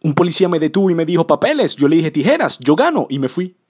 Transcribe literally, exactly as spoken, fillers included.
Un policía me detuvo y me dijo papeles. Yo le dije tijeras, yo gano y me fui.